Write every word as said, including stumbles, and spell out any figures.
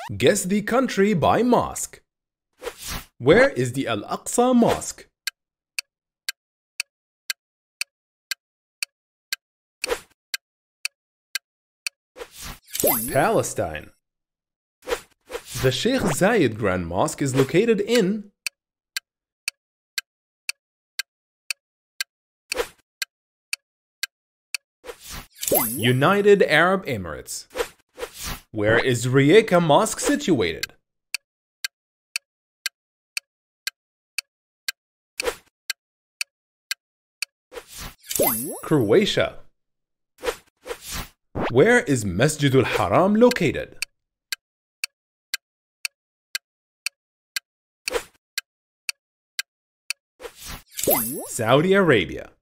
Guess the country by mosque. Where is the Al-Aqsa Mosque? Palestine. The Sheikh Zayed Grand Mosque is located in United Arab Emirates. Where is Rijeka Mosque situated? Croatia. Where is Masjid al-Haram located? Saudi Arabia.